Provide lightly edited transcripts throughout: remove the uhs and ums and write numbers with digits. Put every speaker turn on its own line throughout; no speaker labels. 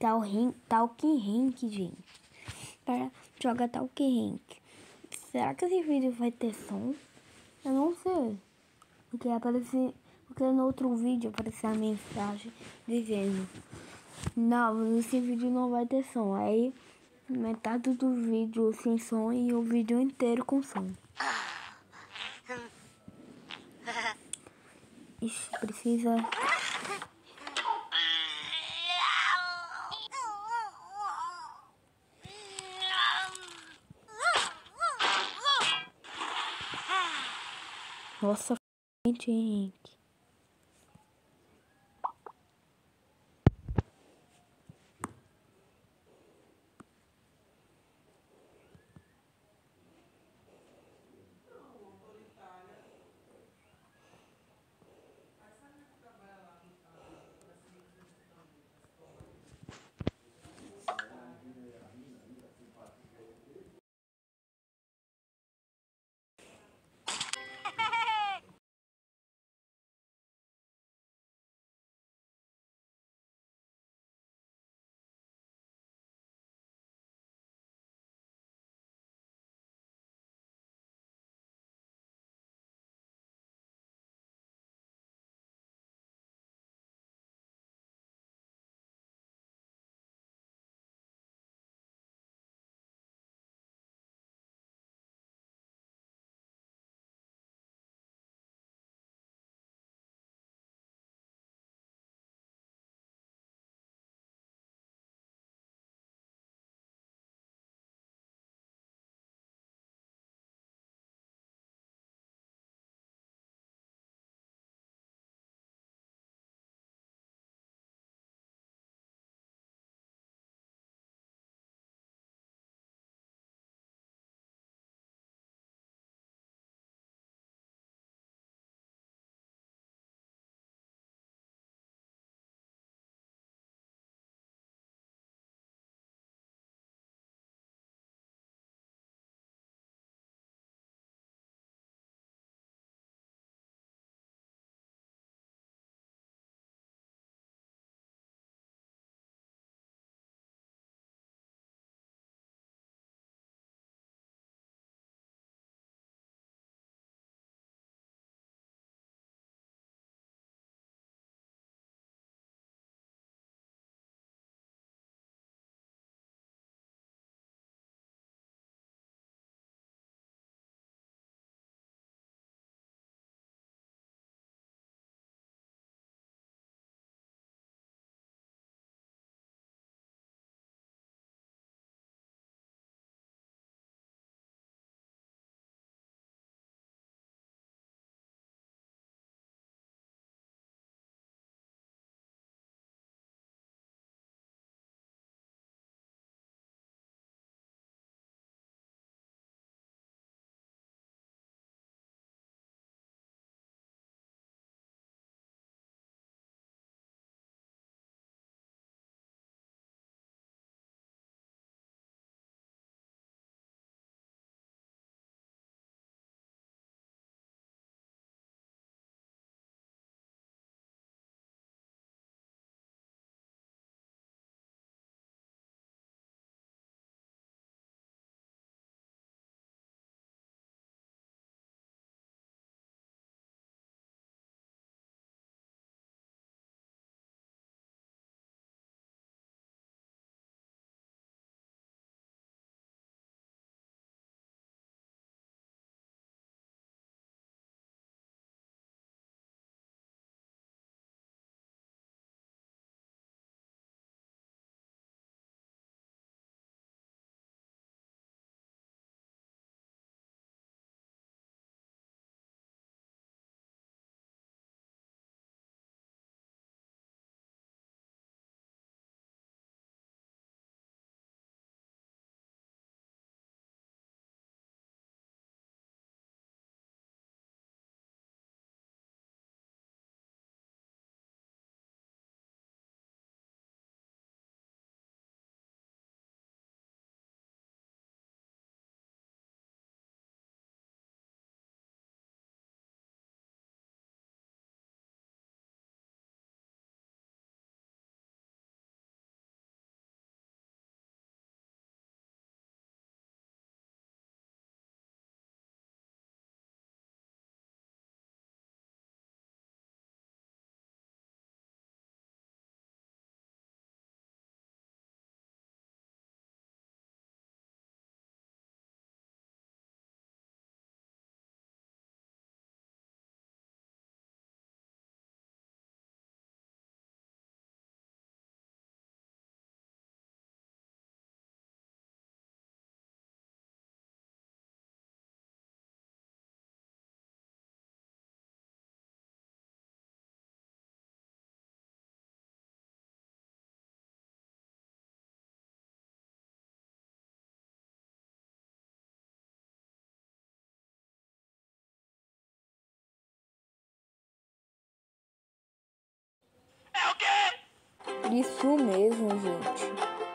Talking Rank, gente. Para jogar Talking Rank. Será que esse vídeo vai ter som? Eu não sei. Porque no outro vídeo apareceu a mensagem dizendo: não, esse vídeo não vai ter som. Aí metade do vídeo sem som e o vídeo inteiro com som. Ixi, precisa. Nossa, gente, Henrique. Isso mesmo, gente.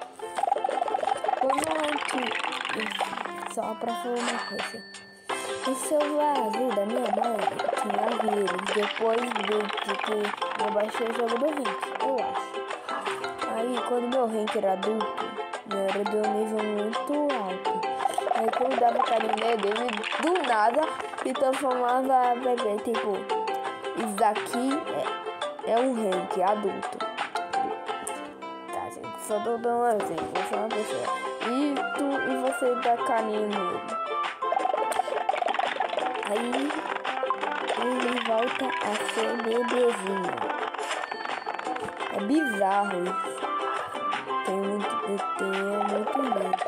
Só pra falar uma coisa. O celular azul da minha mãe tinha vírus. Depois que eu baixei o jogo do Rank, eu acho. Aí quando meu Rank era adulto, era de um nível muito alto. Aí quando dava carinho nele, ele do nada se transformava bebê. Tipo, isso daqui é um Rank adulto. Tá, gente, só tô dando um exemplo. Você é uma pessoa. E você dá carinho nele. Aí ele volta a ser bebezinho. É bizarro isso. Tenho muito medo.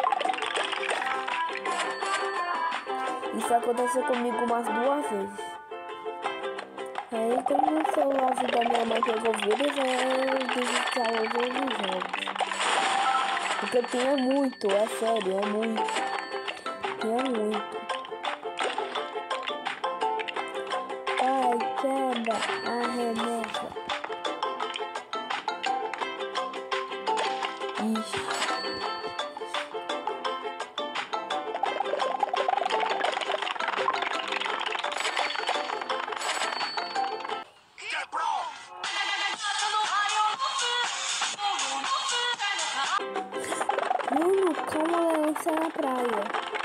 Isso aconteceu comigo umas 2 vezes. Aí como o celular da minha mãe pegou vírus, eu desinstalei todos os jogos. Porque tinha muito, é sério, é muito. Tinha muito. Ai, quebra, arremessa. Ixi. Bruno, calma, lança na praia.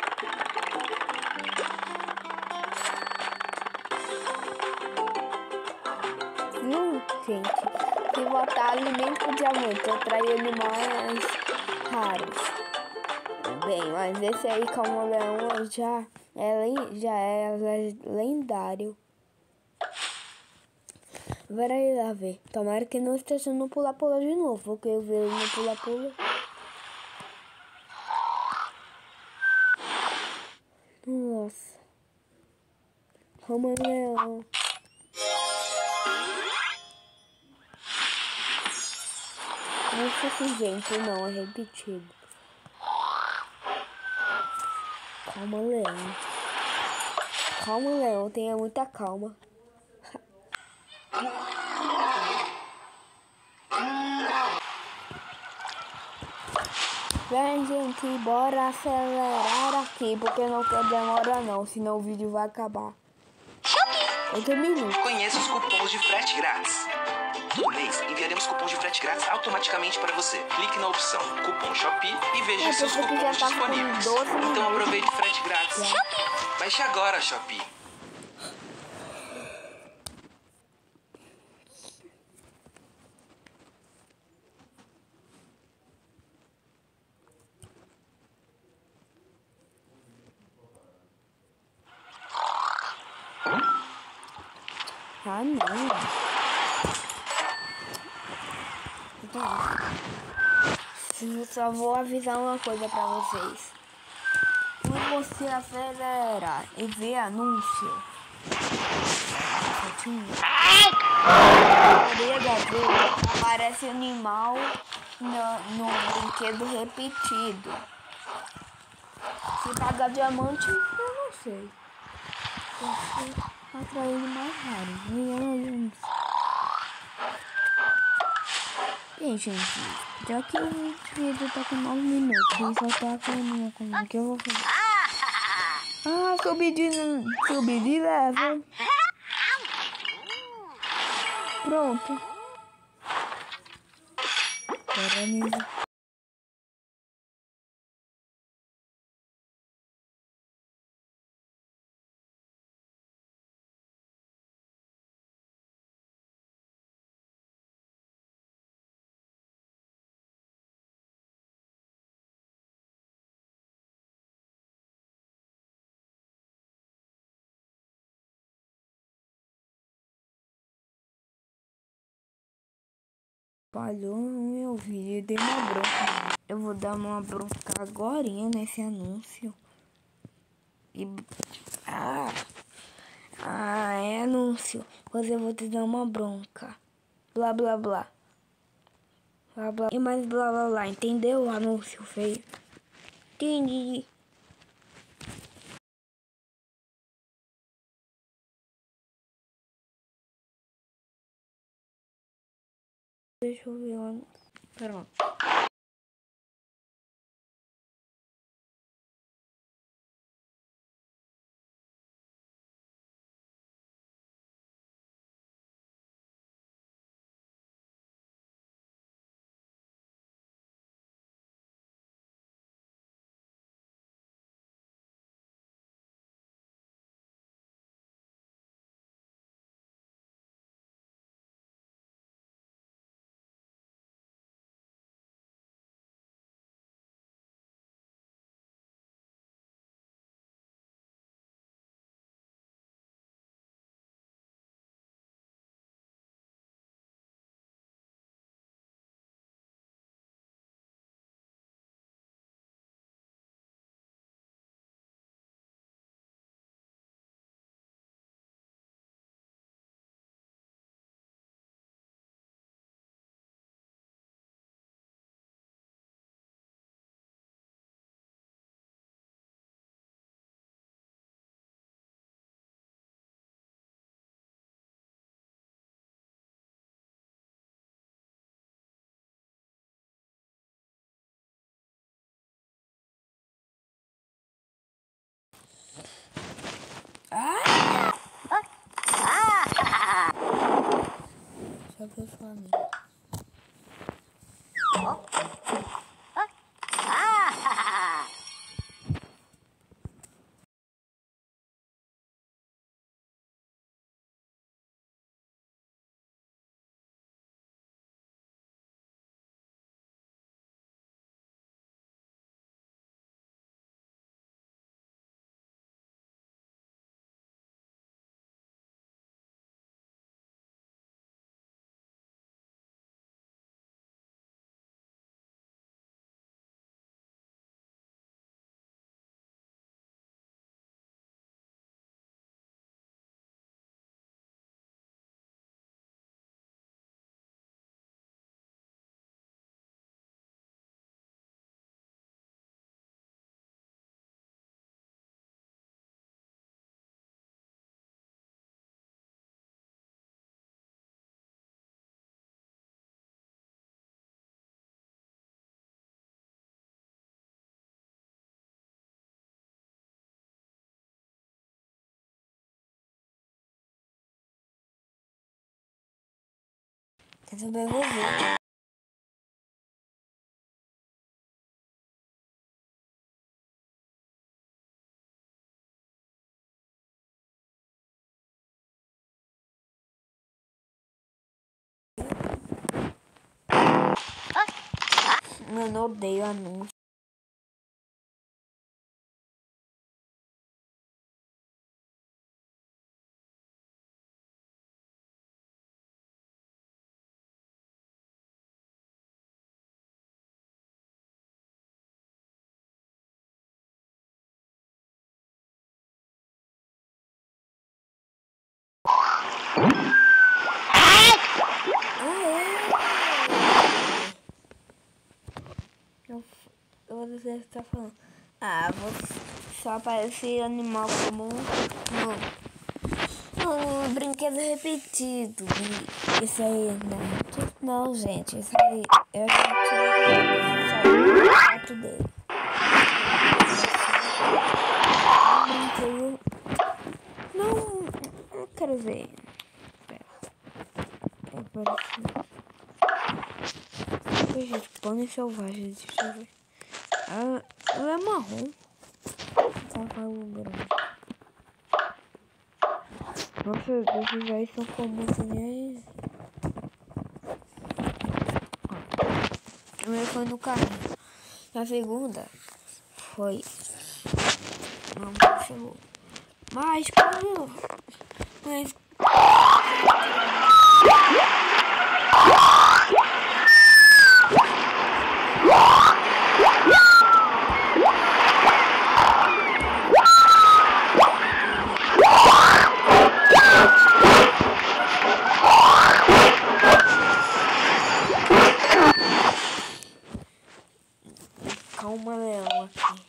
Viu, gente? Se botar alimento com diamante, atrai animais raros. Bem, mas esse aí, camaleão, já é lendário. Bora ir lá ver. Tomara que não esteja no pula-pula de novo, porque eu vi ele no pula-pula. Nossa. Camaleão. Não fosse gente, não, é repetido. Calma, leão. Calma, leão, tenha muita calma. Vem, gente, bora acelerar aqui, porque não quer demorar não, senão o vídeo vai acabar. 8 minutos.
Conheça os cupons de frete grátis. Todo mês enviaremos cupons de frete grátis automaticamente para você. Clique na opção Cupom Shopee e veja seus cupons disponíveis. Então aproveite o frete grátis. Baixe agora, Shopee.
Ah, não. Eu só vou avisar uma coisa pra vocês. Quando você acelerar e ver anúncio, aparece animal no brinquedo repetido. Se pagar diamante, eu não sei. Atraindo mais raros. Bem, gente, já que o vídeo tá com 9 minutos e só tá com como que eu vou fazer? Ah, subi de level. Pronto. Agora mesmo. Falhou no meu vídeo, dei uma bronca. Eu vou dar uma bronca agorinha nesse anúncio. E... é anúncio. Você vou te dar uma bronca. Blá, blá, blá. Blá, blá. E mais blá, blá, blá. Entendeu o anúncio feio? Entendi. Deixa eu ver lá. Pronto. Só pra Flamengo. Eu também vou ver. Mano, eu odeio anúncio. Eu vou dizer o que tá falando. Só aparece animal comum. Não, brinquedo repetido. Isso aí, não, gente. Isso aí, eu já tirei foto dele. Brinquedo. Não quero ver. Apareceu. Gente, pônei selvagem, deixa eu ver. Ela é marrom. Cavalo grande. Nossa, esses aí são comuns nem. A primeira foi no carrinho. Na segunda foi. Não chegou. Mas como. Mas. Calma, leão aqui.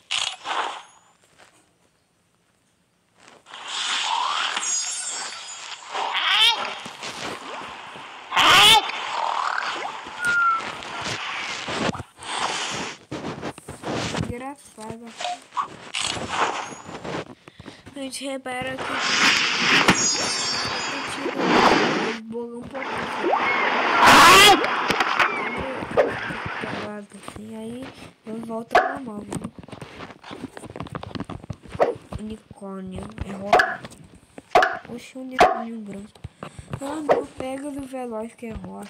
engraçada. A gente repara que eles bolam um pouco assim, aí eu volto ao normal, né? Unicórnio, é rosa. Oxe, unicórnio branco. Ah, não, pega do veloz que é rosa.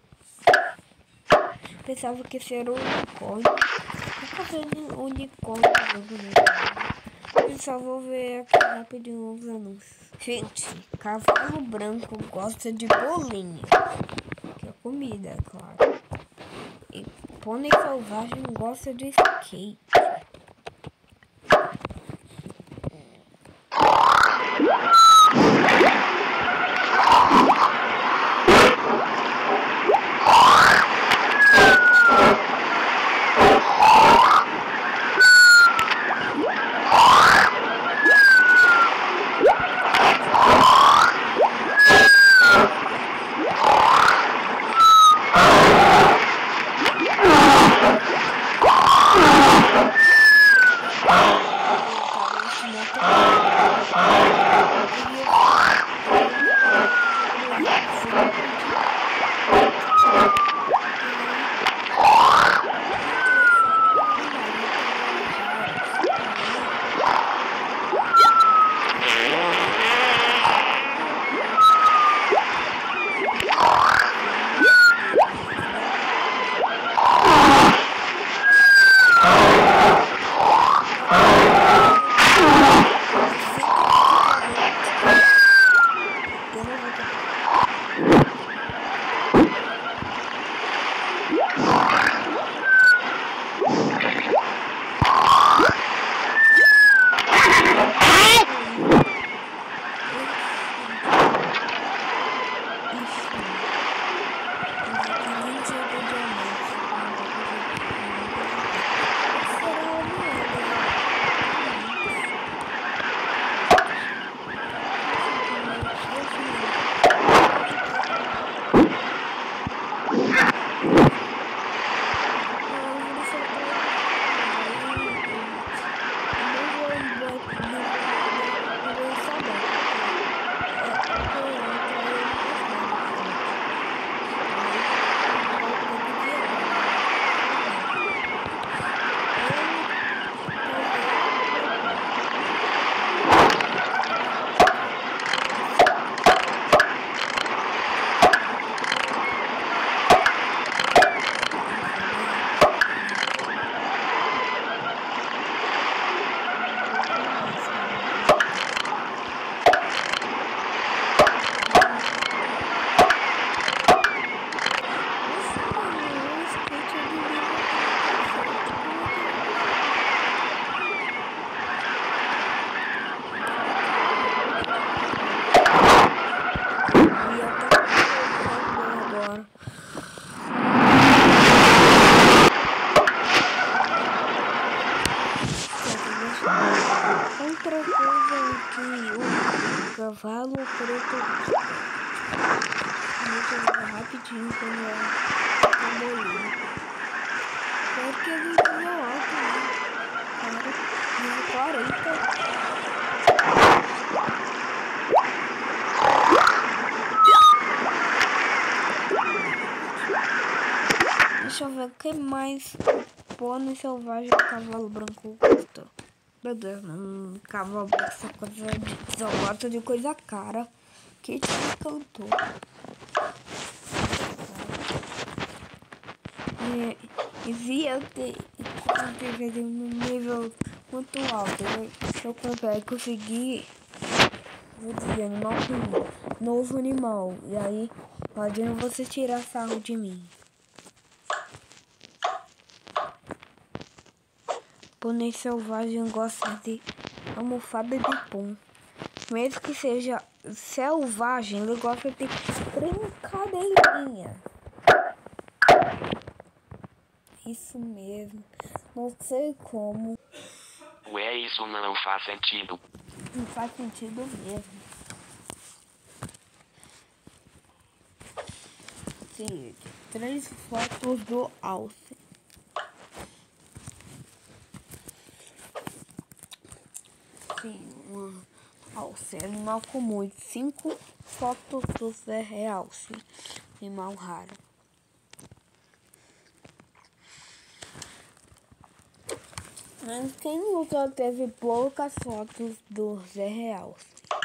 Pensava que esse era o unicórnio. Nunca vi unicórnio branco, né? Eu só vou ver aqui rapidinho os anúncios. Gente, cavalo branco gosta de bolinho, que é comida, é claro. E pônei selvagem gosta de skate. Outra coisa que o cavalo preto rapidinho quando é bolinho. Pode que ele nível alto, né? Claro, nível 40. Deixa eu ver o que mais pônei selvagem e cavalo branco gosta. Meu Deus, cavalo branco, essa coisa de só gosta de coisa cara. Que te encantou. E via ter um nível muito alto. Se eu conseguir, vou dizer, animal com novo animal. E aí, imagina você tirar sarro de mim. Pônei selvagem gosta de almofada de pão. Mesmo que seja selvagem, ele gosta de brincadeirinha. Isso mesmo. Não sei como.
Ué, isso não faz sentido.
Não faz sentido mesmo. Sim, 3 fotos do Alce. Sim, alce, animal comum. 5 fotos do Zé Realce, animal raro. Mas quem nunca teve poucas fotos do Zé Realce?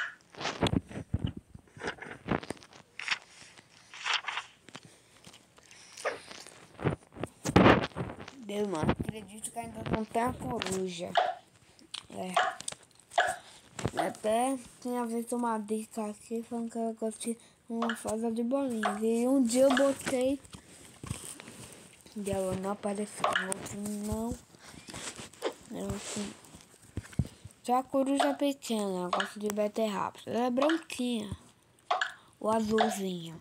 Deus, mano, acredito que ainda não tem a coruja. Até tinha visto uma dica aqui falando que ela gosta de uma fada de bolinhas. E um dia eu botei e ela não apareceu. No outro não. Já a coruja pequena, gosta de beterraba. Ela é branquinha. Ou azulzinha.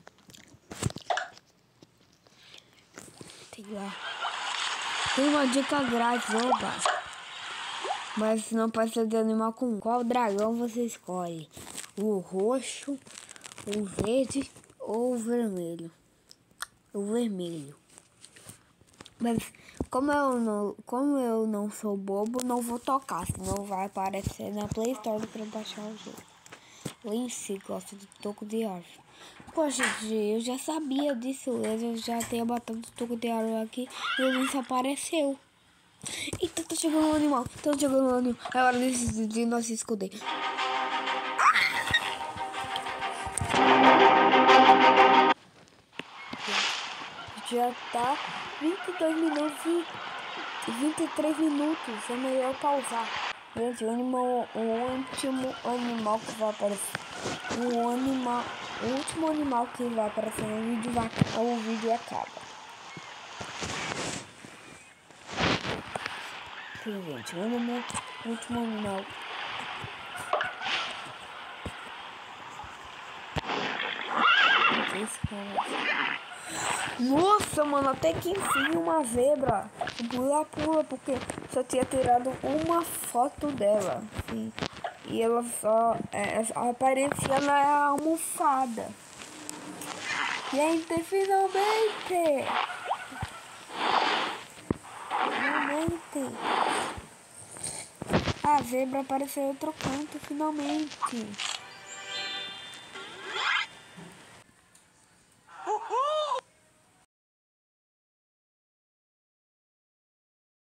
Sei lá. Tem uma dica grátis, oba. Mas não pode ser de animal comum. Qual dragão você escolhe? O roxo, o verde ou o vermelho? O vermelho. Mas como eu não sou bobo, não vou tocar, senão vai aparecer na Play Store para baixar o jogo. Lince gosta de toco de árvore. Poxa, eu já sabia disso. Eu já tinha botado o toco de árvore aqui e o Lince apareceu. Eita, tá chegando um animal. É hora de nós se esconder. Já tá 22 minutos e 23 minutos. É melhor pausar. Gente, o último animal que vai aparecer. O último animal que vai aparecer no vídeo, o vídeo acaba. Sim, gente, o último animal. Nossa, mano, até que enfim uma zebra. Pula, porque só tinha tirado uma foto dela. Sim. E ela só aparecia na almofada. Gente, finalmente! A zebra apareceu em outro canto, finalmente.